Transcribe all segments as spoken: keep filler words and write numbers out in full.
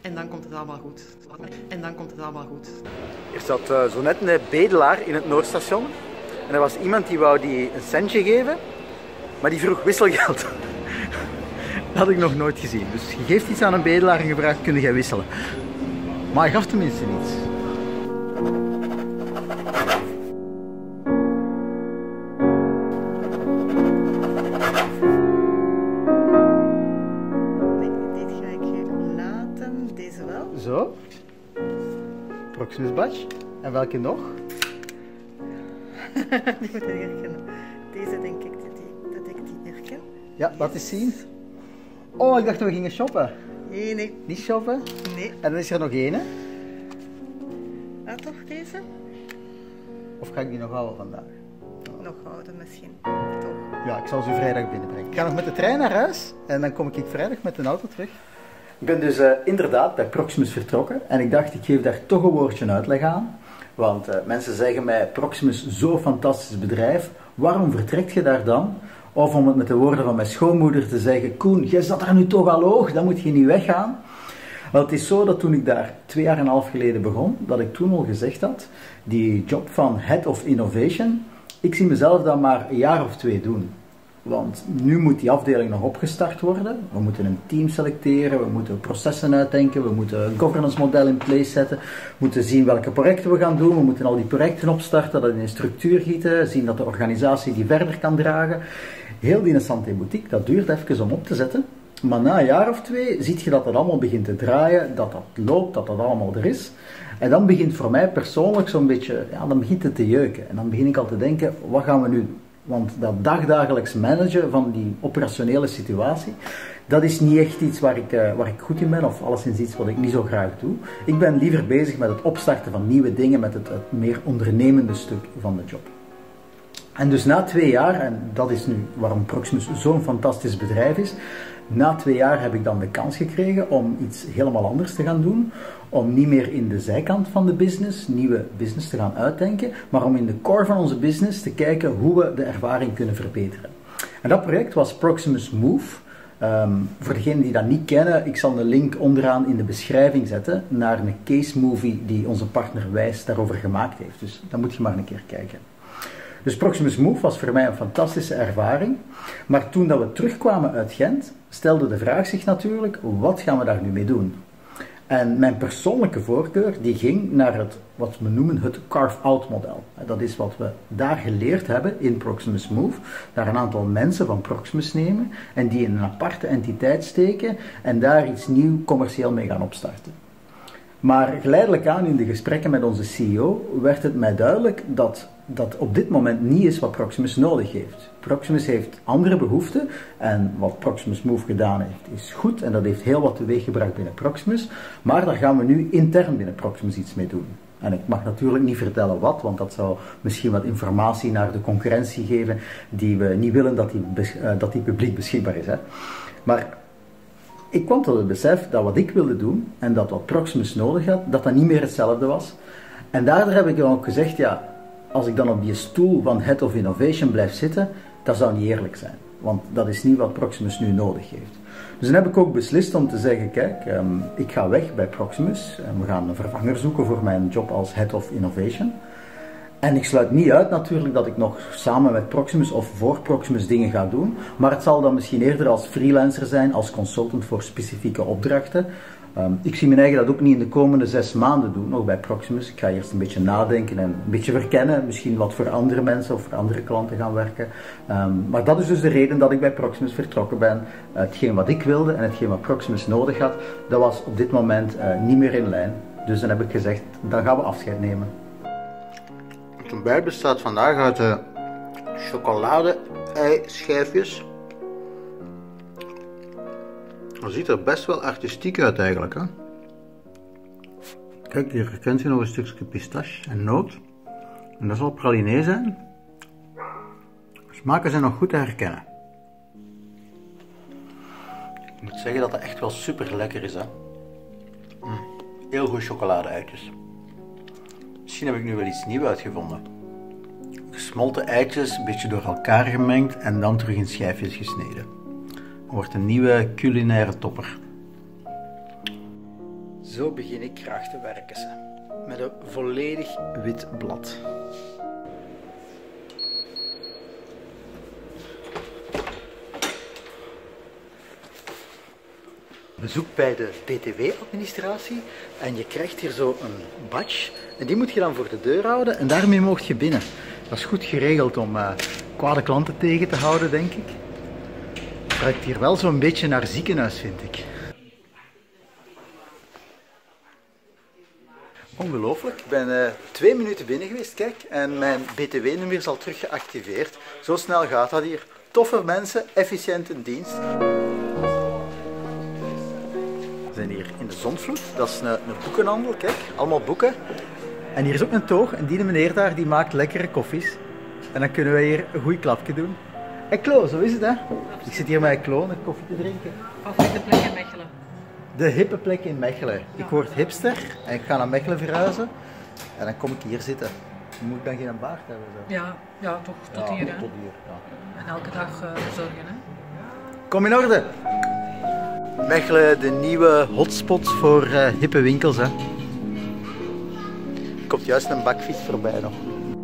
En dan komt het allemaal goed. En dan komt het allemaal goed. Er zat uh, zo net een bedelaar in het Noordstation. En er was iemand die wou die een centje geven, maar die vroeg wisselgeld. Dat had ik nog nooit gezien. Dus je geeft iets aan een bedelaar en je vraagt, kun jij wisselen? Maar hij gaf tenminste niets. Dit ga ik hier laten. Deze wel. Zo. Proximus badge. En welke nog? Die moet je herkennen. Deze denk ik dat, die, dat ik die herken. Ja, laat eens zien. Oh, ik dacht dat we gingen shoppen. Nee, nee. Niet shoppen? Nee. En dan is er nog één, hè? Ah, toch deze? Of ga ik die nog houden vandaag? Nog houden misschien. Toch. Ja, ik zal ze vrijdag binnenbrengen. Ik ga nog met de trein naar huis en dan kom ik vrijdag met een auto terug. Ik ben dus uh, inderdaad bij Proximus vertrokken en ik dacht ik geef daar toch een woordje uitleg aan. Want uh, mensen zeggen mij, Proximus, zo'n fantastisch bedrijf, waarom vertrekt je daar dan? Of om het met de woorden van mijn schoonmoeder te zeggen, Koen, jij zat daar nu toch al hoog, dan moet je niet weggaan. Wel, het is zo dat toen ik daar twee jaar en een half geleden begon, dat ik toen al gezegd had, die job van Head of Innovation, ik zie mezelf dan maar een jaar of twee doen. Want nu moet die afdeling nog opgestart worden. We moeten een team selecteren, we moeten processen uitdenken, we moeten een governance model in place zetten. We moeten zien welke projecten we gaan doen, we moeten al die projecten opstarten, dat in een structuur gieten, zien dat de organisatie die verder kan dragen. Heel die Santé Boutique, dat duurt even om op te zetten. Maar na een jaar of twee zie je dat dat allemaal begint te draaien, dat dat loopt, dat dat allemaal er is. En dan begint voor mij persoonlijk zo'n beetje, ja, dan begint het te jeuken. En dan begin ik al te denken, wat gaan we nu doen? Want dat dagdagelijks managen van die operationele situatie, dat is niet echt iets waar ik, uh, waar ik goed in ben, of alleszins iets wat ik niet zo graag doe. Ik ben liever bezig met het opstarten van nieuwe dingen, met het, het meer ondernemende stuk van de job. En dus na twee jaar, en dat is nu waarom Proximus zo'n fantastisch bedrijf is, na twee jaar heb ik dan de kans gekregen om iets helemaal anders te gaan doen. Om niet meer in de zijkant van de business, nieuwe business te gaan uitdenken, maar om in de core van onze business te kijken hoe we de ervaring kunnen verbeteren. En dat project was Proximus Move. Um, voor degenen die dat niet kennen, ik zal een link onderaan in de beschrijving zetten naar een case movie die onze partner Wijs daarover gemaakt heeft. Dus dan moet je maar een keer kijken. Dus Proximus Move was voor mij een fantastische ervaring. Maar toen dat we terugkwamen uit Gent, stelde de vraag zich natuurlijk, wat gaan we daar nu mee doen? En mijn persoonlijke voorkeur die ging naar het, wat we noemen het carve-out model. Dat is wat we daar geleerd hebben in Proximus Move. Daar een aantal mensen van Proximus nemen en die in een aparte entiteit steken en daar iets nieuw commercieel mee gaan opstarten. Maar geleidelijk aan in de gesprekken met onze C E O werd het mij duidelijk dat dat op dit moment niet is wat Proximus nodig heeft. Proximus heeft andere behoeften en wat Proximus Move gedaan heeft is goed en dat heeft heel wat teweeggebracht binnen Proximus, maar daar gaan we nu intern binnen Proximus iets mee doen. En ik mag natuurlijk niet vertellen wat, want dat zou misschien wat informatie naar de concurrentie geven die we niet willen dat die, uh, dat die publiek beschikbaar is. Hè. Maar ik kwam tot het besef dat wat ik wilde doen en dat wat Proximus nodig had, dat dat niet meer hetzelfde was. En daardoor heb ik dan ook gezegd, ja, als ik dan op die stoel van Head of Innovation blijf zitten, dat zou niet eerlijk zijn. Want dat is niet wat Proximus nu nodig heeft. Dus dan heb ik ook beslist om te zeggen, kijk, um, ik ga weg bij Proximus en we gaan een vervanger zoeken voor mijn job als Head of Innovation. En ik sluit niet uit natuurlijk dat ik nog samen met Proximus of voor Proximus dingen ga doen, maar het zal dan misschien eerder als freelancer zijn, als consultant voor specifieke opdrachten. Um, ik zie mijn eigen dat ook niet in de komende zes maanden doen, nog bij Proximus. Ik ga eerst een beetje nadenken en een beetje verkennen, misschien wat voor andere mensen of voor andere klanten gaan werken. Um, maar dat is dus de reden dat ik bij Proximus vertrokken ben. Uh, hetgeen wat ik wilde en hetgeen wat Proximus nodig had, dat was op dit moment uh, niet meer in lijn. Dus dan heb ik gezegd, dan gaan we afscheid nemen. Het ontbijt bestaat vandaag uit uh, chocolade-ei-schijfjes. Dat ziet er best wel artistiek uit eigenlijk. Hè? Kijk, hier herkent je nog een stukje pistache en noot. En dat zal pralinee zijn. De smaken zijn nog goed te herkennen. Ik moet zeggen dat dat echt wel super lekker is. Hè? Mm, heel goed chocolade-eitjes. Misschien heb ik nu wel iets nieuws uitgevonden. Gesmolten eitjes, een beetje door elkaar gemengd en dan terug in schijfjes gesneden. Wordt een nieuwe culinaire topper. Zo begin ik graag te werken. Met een volledig wit blad. Bezoek bij de B T W-administratie en je krijgt hier zo een badge en die moet je dan voor de deur houden en daarmee mocht je binnen. Dat is goed geregeld om uh, kwade klanten tegen te houden, denk ik. Het ruikt hier wel zo'n beetje naar ziekenhuis, vind ik. Ongelooflijk, ik ben uh, twee minuten binnen geweest, kijk, en mijn B T W-nummer is al terug geactiveerd. Zo snel gaat dat hier. Toffe mensen, efficiënt in dienst. We zijn hier in de Zonvloed, dat is een, een boekenhandel, kijk, allemaal boeken. En hier is ook een toog en die meneer daar die maakt lekkere koffies. En dan kunnen wij hier een goed klapje doen. En Klo, zo is het hè. Ik zit hier met Klo een koffie te drinken. Favoriete plek in Mechelen? De hippe plek in Mechelen. Ja. Ik word hipster en ik ga naar Mechelen verhuizen. En dan kom ik hier zitten. Moet ik dan geen baard hebben? Zo. Ja, ja, toch tot Ja, hier. Hè? tot hier, ja. En elke dag uh, zorgen. Hè? Kom in orde! Mechelen, de nieuwe hotspot voor uh, hippe winkels. Hè. Er komt juist een bakfiets voorbij nog.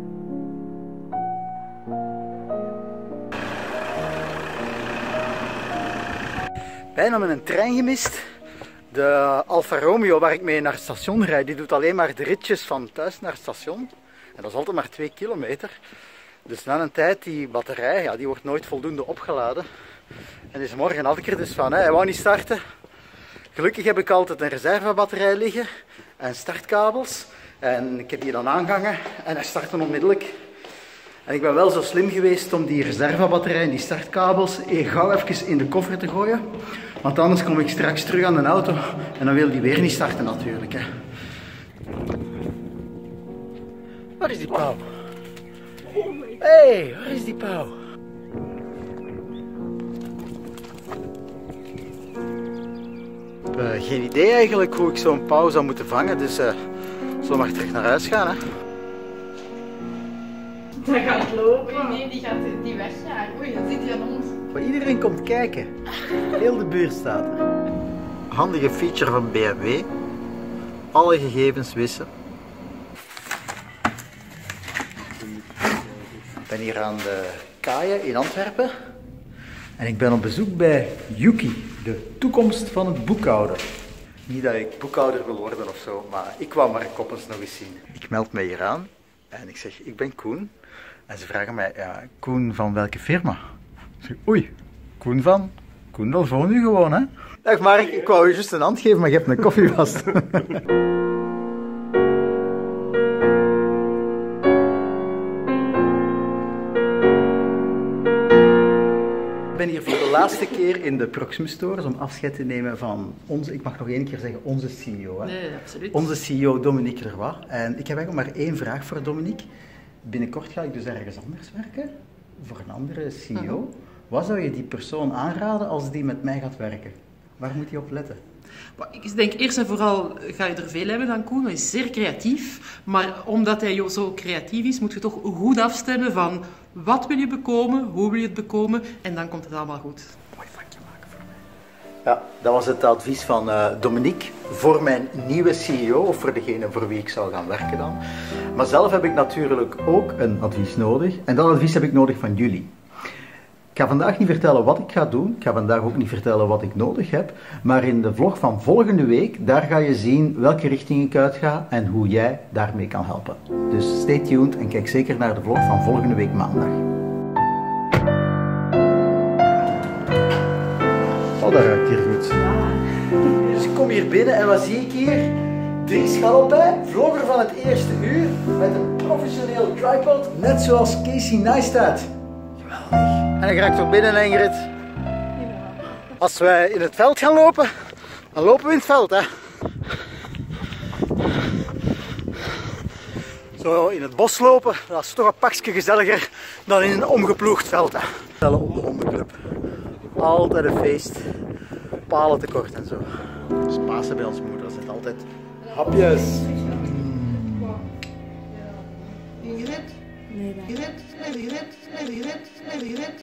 Bijna met een trein gemist. De Alfa Romeo waar ik mee naar het station rijd, die doet alleen maar de ritjes van thuis naar het station. En dat is altijd maar twee kilometer. Dus na een tijd, die batterij, ja, die wordt nooit voldoende opgeladen. En deze morgen had ik er dus van, hè. Hij wou niet starten. Gelukkig heb ik altijd een reservebatterij liggen en startkabels. En ik heb die dan aangehangen en hij startte onmiddellijk. En ik ben wel zo slim geweest om die reservebatterij en die startkabels gauw even in de koffer te gooien. Want anders kom ik straks terug aan de auto en dan wil die weer niet starten natuurlijk. Hè. Waar is die pauw? Hé, hey, waar is die pauw? Ik heb uh, geen idee eigenlijk hoe ik zo'n pauw zou moeten vangen, dus uh, zullen we maar terug naar huis gaan. Hè? Hij gaat lopen. Nee, die gaat die wegjagen. Oei, dan zit hij aan ons. Maar iedereen komt kijken. Heel de buurt staat er. Handige feature van B M W. Alle gegevens wissen. Ik ben hier aan de Kaaien in Antwerpen. En ik ben op bezoek bij Yuki, de toekomst van het boekhouden. Niet dat ik boekhouder wil worden of zo, maar ik wou Mark Koppens nog eens zien. Ik meld mij hier aan en ik zeg, ik ben Koen. En ze vragen mij, ja, Koen van welke firma? Ik zeg, oei, Koen van? Koen Delvaux nu gewoon, hè? Dag Mark, ik wou je juist een hand geven, maar je hebt een koffie vast. Ik ben hier voor de laatste keer in de Proximus Stores om afscheid te nemen van onze, ik mag nog één keer zeggen, onze C E O. Hè? Nee, absoluut. Onze C E O Dominique Leroy. En ik heb eigenlijk maar één vraag voor Dominique. Binnenkort ga ik dus ergens anders werken, voor een andere C E O. Uh-huh. Wat zou je die persoon aanraden als die met mij gaat werken? Waar moet hij op letten? Ik denk eerst en vooral ga je er veel hebben dan Koen. Hij is zeer creatief. Maar omdat hij zo creatief is, moet je toch goed afstemmen van wat wil je bekomen, hoe wil je het bekomen en dan komt het allemaal goed. Mooi vakje maken voor mij. Ja, dat was het advies van uh, Dominique voor mijn nieuwe C E O of voor degene voor wie ik zou gaan werken dan. Maar zelf heb ik natuurlijk ook een advies nodig en dat advies heb ik nodig van jullie. Ik ga vandaag niet vertellen wat ik ga doen, ik ga vandaag ook niet vertellen wat ik nodig heb, maar in de vlog van volgende week, daar ga je zien welke richting ik uitga en hoe jij daarmee kan helpen. Dus stay tuned en kijk zeker naar de vlog van volgende week maandag. Oh, dat ruikt hier goed. Dus ik kom hier binnen en wat zie ik hier? Dries Gallopij, vlogger van het eerste uur, met een professioneel tripod, net zoals Casey Neistat. Geweldig. En dan ga ik toch binnen, Ingrid. Als wij in het veld gaan lopen, dan lopen we in het veld, hè. Zo in het bos lopen, dat is toch een pakje gezelliger dan in een omgeploegd veld, hè. Tellen op de hondenclub. Altijd een feest. Palen tekort en zo. Dus Pasen bij onze moeder, dat zit altijd hapjes. Ingrid? Nee, Ingrid? Ingrid? Ingrid? Ingrid?